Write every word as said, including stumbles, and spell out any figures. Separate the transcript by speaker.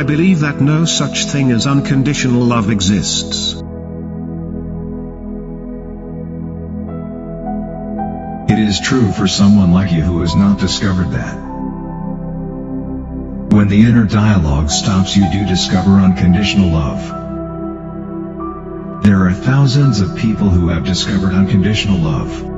Speaker 1: I believe that no such thing as unconditional love exists.
Speaker 2: It is true for someone like you who has not discovered that. When the inner dialogue stops, you do discover unconditional love. There are thousands of people who have discovered unconditional love.